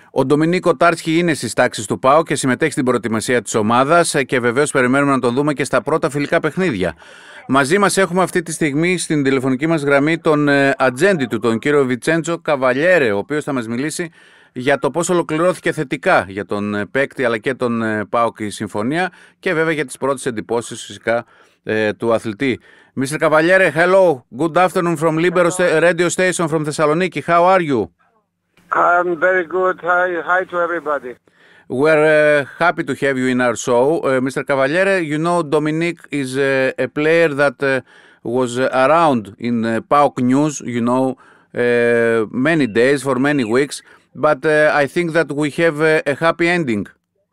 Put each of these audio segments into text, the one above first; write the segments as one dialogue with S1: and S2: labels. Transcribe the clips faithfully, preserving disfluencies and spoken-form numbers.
S1: Ο Ντομινίκ Κοτάρσκι είναι στις τάξεις του ΠΑΟΚ και συμμετέχει στην προετοιμασία της ομάδας και βεβαίως περιμένουμε να τον δούμε και στα πρώτα φιλικά παιχνίδια. Μαζί μας έχουμε αυτή τη στιγμή στην τηλεφωνική μας γραμμή τον ατζέντη του, τον κύριο Βιτσέντσο Καβαλιέρε, ο οποίος θα μας μιλήσει για το πώς ολοκληρώθηκε θετικά για τον παίκτη αλλά και τον ΠΑΟΚ η συμφωνία και βέβαια για τις πρώτες εντυπώσεις φυσικά ε, του αθλητή. μίστερ Cavaliere, hello, good afternoon from Libero radio station from Thessaloniki. How are you?
S2: I'm very good. Hi, hi to everybody.
S1: We're uh, happy to have you in our show. Uh, mister Cavaliere, you know Dominic is uh, a player that uh, was around in uh, PAOK News, you know, uh, many days, for many weeks, but uh, I think that we have a, a happy ending.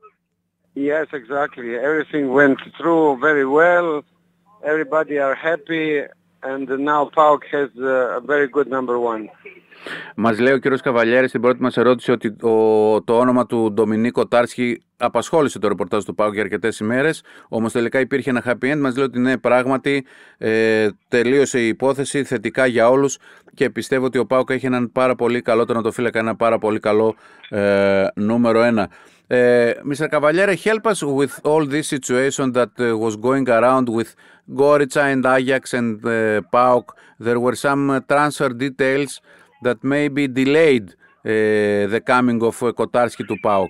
S2: Yes, exactly. Everything went through very well. Everybody are happy and now PAOK has uh, a very good number one.
S1: Μας λέει ο κύριος Καβαλιέρη στην πρώτη μας ερώτηση ότι το, το όνομα του Ντομινίκ Κοτάρσκι απασχόλησε το ρεπορτάζ του ΠΑΟΚ για αρκετές ημέρες, όμως τελικά υπήρχε ένα happy end. Μας λέει ότι ναι, πράγματι ε, τελείωσε η υπόθεση θετικά για όλους και πιστεύω ότι ο ΠΑΟΚ έχει έναν πάρα πολύ καλό τερματοφύλακα, ένα πάρα πολύ καλό ε, νούμερο ένα. Uh, μίστερ Cavaliere, help us with all this situation that uh, was going around with Gorica and Ajax and uh, PAOK. There were some uh, transfer details that maybe delayed uh, the coming of uh, Kotarski to PAOK.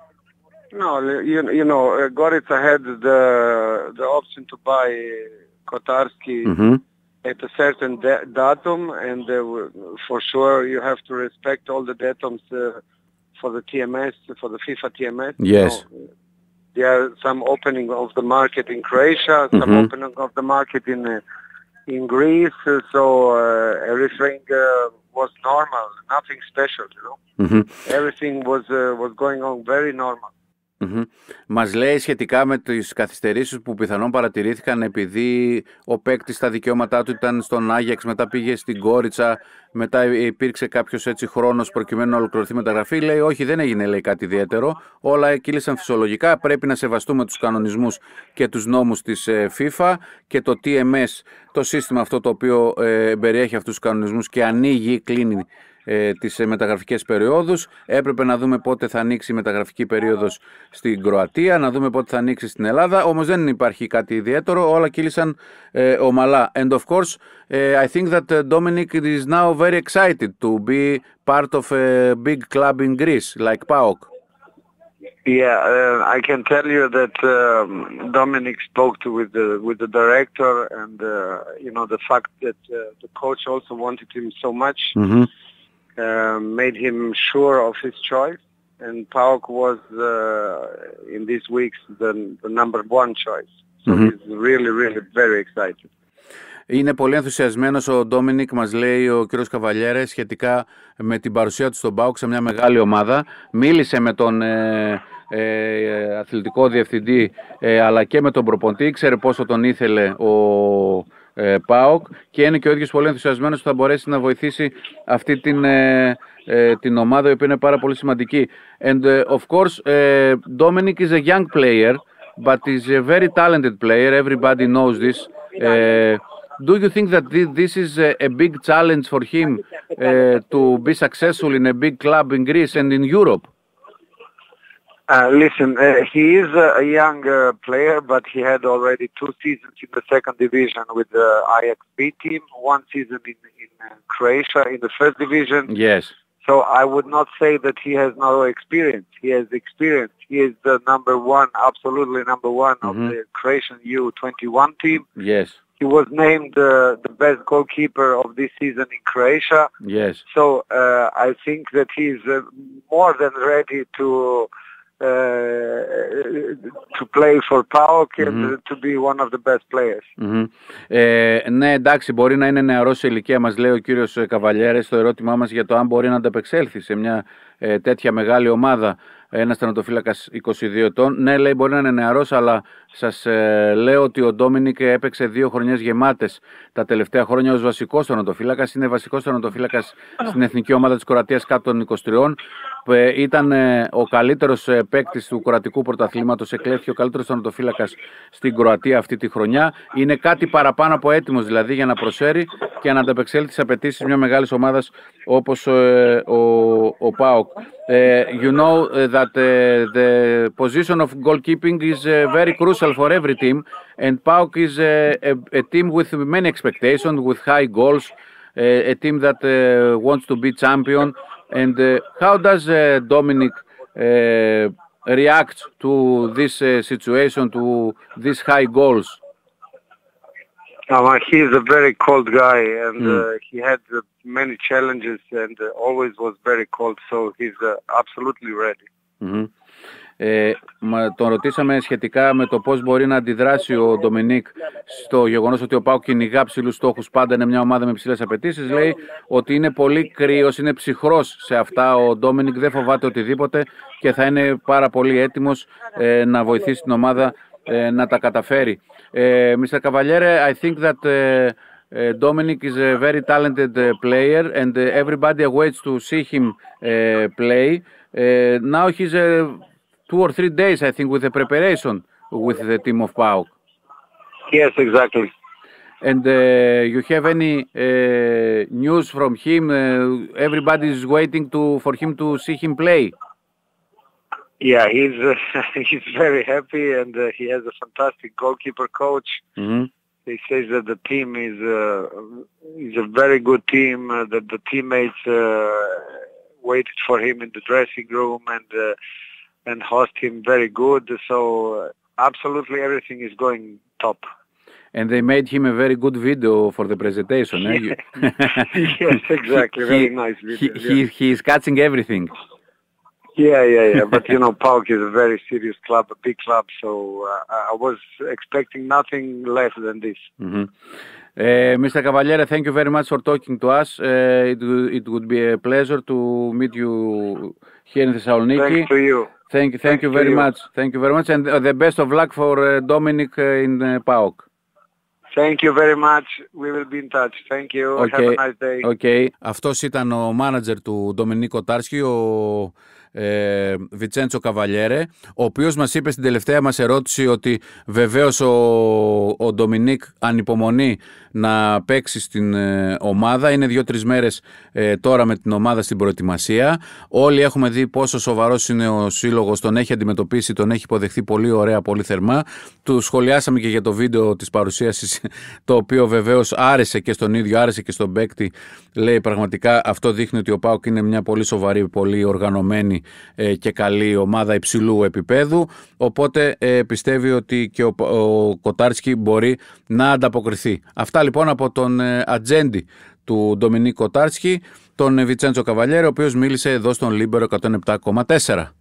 S2: No, you, you know, uh, Gorica had the the option to buy Kotarski
S1: Mm-hmm.
S2: at a certain da- datum, and uh, for sure you have to respect all the datums uh, for the T M S, for the FIFA T M S.
S1: Yes.
S2: You know, there are some opening of the market in Croatia, some
S1: Mm-hmm.
S2: opening of the market in uh, in Greece, uh, so uh, everything uh, was normal, nothing special, you know.
S1: Mm-hmm.
S2: Everything was uh, was going on very normal.
S1: Mm-hmm. Μας λέει σχετικά με τις καθυστερήσεις που πιθανόν παρατηρήθηκαν επειδή ο παίκτης στα δικαιώματά του ήταν στον Άγιαξ, μετά πήγε στην Κόριτσα, μετά υπήρξε κάποιος έτσι χρόνος προκειμένου να ολοκληρωθεί μεταγραφή. Λέει όχι, δεν έγινε λέει κάτι ιδιαίτερο, όλα κύλησαν φυσιολογικά, πρέπει να σεβαστούμε τους κανονισμούς και τους νόμους της FIFA και το τι εμ ες, το σύστημα αυτό το οποίο ε, περιέχει αυτούς τους κανονισμούς και ανοίγει, κλείνει ε, τις μεταγραφικές περιόδους. Έπρεπε να δούμε πότε θα ανοίξει η μεταγραφική περίοδος στην Κροατία, να δούμε πότε θα ανοίξει στην Ελλάδα, όμως δεν υπάρχει κάτι ιδιαίτερο, όλα κύλησαν ε, ομαλά. And of course, uh, I think that uh, Dominic is now very excited to be part of a big club in Greece, like PAOK.
S2: Yeah, uh, I can tell you that um, Dominic spoke to with the with the director, and uh, you know the fact that uh, the coach also wanted him so much.
S1: Mm-hmm.
S2: Uh, made him sure of his choice, and PAOK was uh, in these weeks the, the number one choice. So mm-hmm. he's really, really very excited.
S1: Είναι πολύ ενθουσιασμένος ο Ντόμινικ, μας λέει ο κύριος Καβαλιέρε, σχετικά με την παρουσία του στον ΠΑΟΚ σε μια μεγάλη ομάδα. Μίλησε με τον ε, ε, αθλητικό διευθυντή ε, αλλά και με τον προπονητή, ήξερε πόσο τον ήθελε ο ε, ΠΑΟΚ και είναι και ο ίδιος πολύ ενθουσιασμένος που θα μπορέσει να βοηθήσει αυτή την, ε, ε, την ομάδα, η οποία είναι πάρα πολύ σημαντική. And uh, of course, uh, Dominic is a young player, but is a very talented player. Everybody knows this. Uh, Do you think that this is a big challenge for him uh, to be successful in a big club in Greece and in Europe?
S2: Uh, listen, uh, he is a young uh, player, but he had already two seasons in the second division with the Ajax B team, one season in, in uh, Croatia in the first division.
S1: Yes.
S2: So I would not say that he has no experience. He has experience. He is the number one, absolutely number one mm-hmm. of the Croatian U twenty-one team.
S1: Yes.
S2: He was named uh, the best goalkeeper of this season in Croatia.
S1: Yes.
S2: So uh, I think that he is uh, more than ready to uh, to play for PAOK mm-hmm. and uh, to be one of the best players.
S1: Mm-hmm. Ε, ναι, εντάξει, μπορεί να είναι νεαρός σε ηλικία, μας λέει ο κύριος Καβαλιέρε στο ερώτημά μας για το αν μπορεί να ανταπεξέλθει σε μια ε, τέτοια μεγάλη ομάδα. Ένας τερματοφύλακας είκοσι δύο ετών. Ναι, λέει, μπορεί να είναι νεαρός, αλλά σας ε, λέω ότι ο Ντόμινικ έπαιξε δύο χρονιές γεμάτες τα τελευταία χρόνια ως βασικός τερματοφύλακας. Είναι βασικός τερματοφύλακας στην εθνική ομάδα της Κροατίας κάτω των είκοσι τριών. Ε, ήταν ε, ο καλύτερος ε, παίκτης του κροατικού πρωταθλήματος. Εκλέχθηκε ο καλύτερος τερματοφύλακας στην Κροατία αυτή τη χρονιά. Είναι κάτι παραπάνω από έτοιμος δηλαδή για να προσφέρει και να ανταπεξέλθει στις απαιτήσεις μια μεγάλης ομάδας όπως ε, ο, ο ΠΑΟΚ. Uh, you know uh, that uh, the position of goalkeeping is uh, very crucial for every team, and PAOK is uh, a, a team with many expectations, with high goals, uh, a team that uh, wants to be champion. And uh, how does uh, Dominic uh, react to this uh, situation, to these high goals?
S2: Uh, he's a very cold guy, and
S1: Mm.
S2: uh, he had uh, many challenges and uh, always was very cold, so he's uh, absolutely ready.
S1: Mm-hmm. Ε, μα, τον ρωτήσαμε σχετικά με το πώς μπορεί να αντιδράσει ο Ντομινίκ στο γεγονός ότι ο ΠΑΟΚ κυνηγά ψηλούς στόχους, πάντα είναι μια ομάδα με ψηλές απαιτήσεις. Λέει ότι είναι πολύ κρύος, είναι ψυχρός σε αυτά. Ο Ντομινίκ δεν φοβάται οτιδήποτε και θα είναι πάρα πολύ έτοιμος ε, να βοηθήσει την ομάδα ε, να τα καταφέρει. Ε, μίστερ Cavaliere, I think that uh, uh, Dominic is a very talented uh, player and uh, everybody waits to see him uh, play. Uh, now he's uh, two or three days, I think, with the preparation with the team of PAOK.
S2: Yes, exactly.
S1: And uh, you have any uh, news from him? Uh, everybody is waiting to for him to see him play.
S2: Yeah, he's uh, he's very happy, and uh, he has a fantastic goalkeeper coach.
S1: Mm-hmm.
S2: He says that the team is uh, is a very good team. Uh, that the teammates uh, waited for him in the dressing room and uh, and host him very good. So uh, absolutely everything is going top.
S1: And they made him a very good video for the presentation. Eh?
S2: Yes, exactly.
S1: he,
S2: very nice video.
S1: He,
S2: yeah.
S1: he, he is catching everything.
S2: Yeah, yeah, yeah. But you know, PAOK is a very serious club, a big club. So uh, I was expecting nothing less than this.
S1: Mm-hmm. Uh, Mister Cavaliere, thank you very much for talking to us. Uh, it, it would be a pleasure to meet you here in Thessaloniki.
S2: Thanks to you.
S1: Thank you, thank
S2: Thanks
S1: you very
S2: you.
S1: much. Thank you very much, and uh, the best of luck for uh, Dominic uh, in uh, PAOK.
S2: Thank you very much. We will be in touch. Thank you.
S1: Okay.
S2: Have a nice day.
S1: Okay. Αυτός ήταν ο μάνατζερ του Ντομινίκο Τάρσκι, ο ε, Βιτσέντσο Καβαλιέρε, ο οποίος μας είπε στην τελευταία μας ερώτηση ότι βεβαίως ο, ο Ντομινίκ ανυπομονεί να παίξει στην ε, ομάδα. Είναι δύο-τρεις μέρες ε, τώρα με την ομάδα στην προετοιμασία. Όλοι έχουμε δει πόσο σοβαρός είναι ο σύλλογος, τον έχει αντιμετωπίσει, τον έχει υποδεχθεί πολύ ωραία, πολύ θερμά. Του σχολιάσαμε και για το βίντεο της παρουσίασης, το οποίο βεβαίως άρεσε και στον ίδιο, άρεσε και στον παίκτη. Λέει πραγματικά αυτό δείχνει ότι ο ΠΑΟΚ είναι μια πολύ σοβαρή, πολύ οργανωμένη ε, και καλή ομάδα υψηλού επίπεδου. Οπότε ε, πιστεύει ότι και ο, ο Κοτάρσκι μπορεί να ανταποκριθεί. Αυτά λοιπόν από τον ε, ατζέντη του Ντομινίκο Κοτάρσκι, τον Βιτσέντσο Καβαλιέρε, ο οποίος μίλησε εδώ στον Λίμπερο εκατόν επτά κόμμα τέσσερα.